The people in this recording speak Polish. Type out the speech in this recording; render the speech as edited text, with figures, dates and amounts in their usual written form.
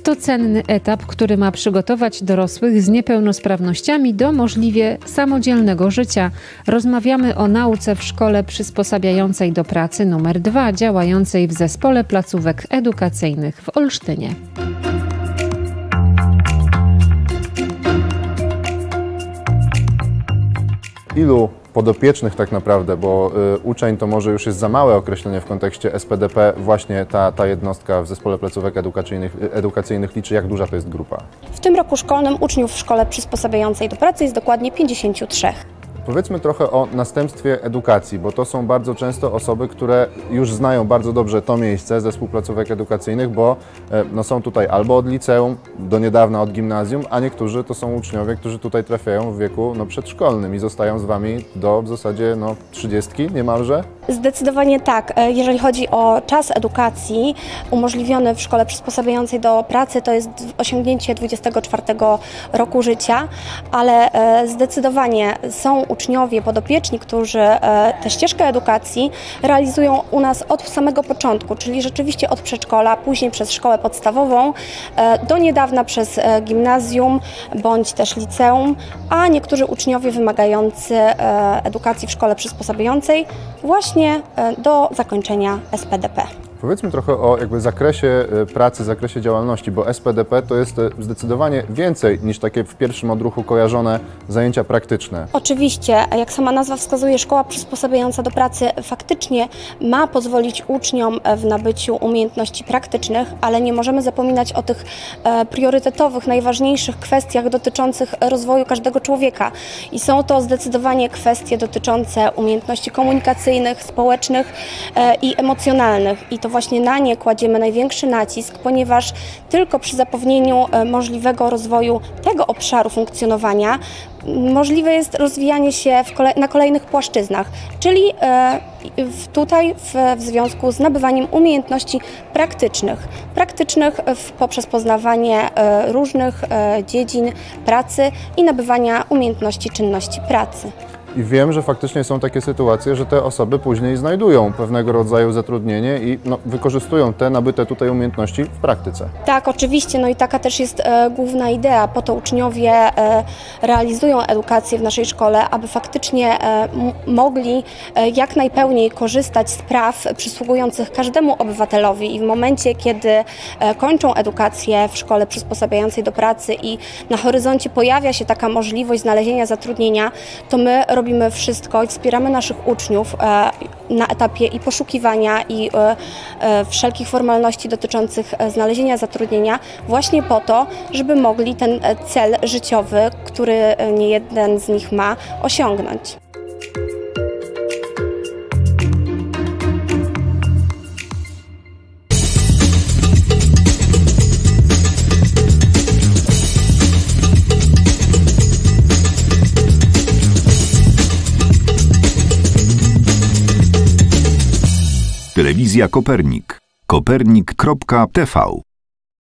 to cenny etap, który ma przygotować dorosłych z niepełnosprawnościami do możliwie samodzielnego życia. Rozmawiamy o nauce w szkole przysposabiającej do pracy numer 2, działającej w Zespole Placówek Edukacyjnych w Olsztynie. Ilu podopiecznych tak naprawdę, bo uczeń to może już jest za małe określenie w kontekście SPDP, właśnie ta jednostka w Zespole Placówek Edukacyjnych liczy, jak duża to jest grupa? W tym roku szkolnym uczniów w Szkole Przysposabiającej do Pracy jest dokładnie 53. Powiedzmy trochę o następstwie edukacji, bo to są bardzo często osoby, które już znają bardzo dobrze to miejsce, Zespół Placówek Edukacyjnych, bo są tutaj albo od liceum, do niedawna od gimnazjum, a niektórzy to są uczniowie, którzy tutaj trafiają w wieku przedszkolnym i zostają z Wami do w zasadzie 30 niemalże? Zdecydowanie tak. Jeżeli chodzi o czas edukacji umożliwiony w Szkole Przysposabiającej do Pracy, to jest osiągnięcie 24 roku życia, ale zdecydowanie są uczniowie podopieczni, którzy tę ścieżkę edukacji realizują u nas od samego początku, czyli rzeczywiście od przedszkola, później przez szkołę podstawową, do niedawna przez gimnazjum bądź też liceum, a niektórzy uczniowie wymagający edukacji w szkole przysposabiającej właśnie do zakończenia SPDP. Powiedzmy trochę o zakresie pracy, zakresie działalności, bo SPDP to jest zdecydowanie więcej niż takie w pierwszym odruchu kojarzone zajęcia praktyczne. Oczywiście, jak sama nazwa wskazuje, Szkoła Przysposabiająca do Pracy faktycznie ma pozwolić uczniom w nabyciu umiejętności praktycznych, ale nie możemy zapominać o tych priorytetowych, najważniejszych kwestiach dotyczących rozwoju każdego człowieka. I są to zdecydowanie kwestie dotyczące umiejętności komunikacyjnych, społecznych i emocjonalnych. I to właśnie na nie kładziemy największy nacisk, ponieważ tylko przy zapewnieniu możliwego rozwoju tego obszaru funkcjonowania możliwe jest rozwijanie się na kolejnych płaszczyznach, czyli tutaj w związku z nabywaniem umiejętności praktycznych poprzez poznawanie różnych dziedzin pracy i nabywania umiejętności czynności pracy. I wiem, że faktycznie są takie sytuacje, że te osoby później znajdują pewnego rodzaju zatrudnienie i wykorzystują te nabyte tutaj umiejętności w praktyce. Tak, oczywiście, i taka też jest główna idea. Po to uczniowie realizują edukację w naszej szkole, aby faktycznie mogli jak najpełniej korzystać z praw przysługujących każdemu obywatelowi i w momencie, kiedy kończą edukację w Szkole Przysposabiającej do Pracy i na horyzoncie pojawia się taka możliwość znalezienia zatrudnienia, to my robimy wszystko i wspieramy naszych uczniów na etapie i poszukiwania i wszelkich formalności dotyczących znalezienia zatrudnienia właśnie po to, żeby mogli ten cel życiowy, który niejeden z nich ma, osiągnąć. Telewizja Kopernik. Kopernik.tv